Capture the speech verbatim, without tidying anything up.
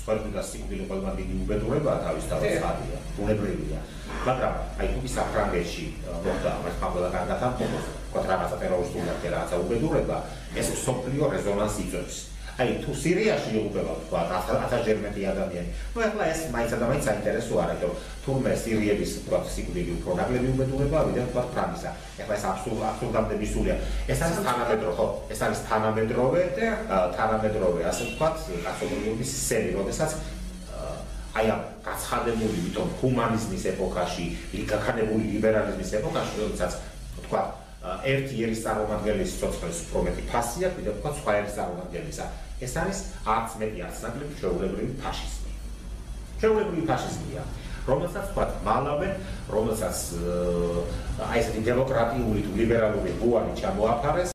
სხვადასხვა სიკვდილი ყველგან დიდი უბედურებაა თავისთავად ხარია, ბუნებრივია. მაგრამ აი თუ ის საფრანგეთში მოხდა, მას ყველა კარგად ამბობს, თქვა რაღაცა ტერორისტული აქტი, რაღაცა უბედურება, ეს სოფლიო რეზონანსს იწვევს. აი თუ სირიაში იუბება თქვა ათასჯერ მეტი ადამიანი, ну ეხლა ეს მაინც და მაინც საინტერესო არა, იმიტომ თურმე სირიების თქვა სიკვდილი უფრო ნაკლები უბედურებაა, ვიდრე თქვა ფრანგისა. ეხლა ეს აბსურდამდე მისულია. ეს არის თანამედროვე, ხო? ეს არის თანამედროვე, თანამედროვე, ასე ვთქვათ, კაცობრიობის სცენი, როდესაც აი ამ გაცხადებული, ვითომ ჰუმანიზმის ეპოქაში, გაქანებული ლიბერალიზმის ეპოქაში, როდესაც თქვა ერთი ერის წარმომადგენლის სიცოცხლის უფრო მეტი ფასი აქვს, ვიდრე თქვა სხვა ერის წარმომადგენლისა. ეს არის არც მეტი არც ნაკლები ჩვეულებრივი ფაშიზმი. ჩვეულებრივი ფაშიზმია, რომელსაც თქვა მალავე, რომელსაც აი ესეთი დემოკრატიული თუ ლიბერალური ბუანი ჩამოაფარეს.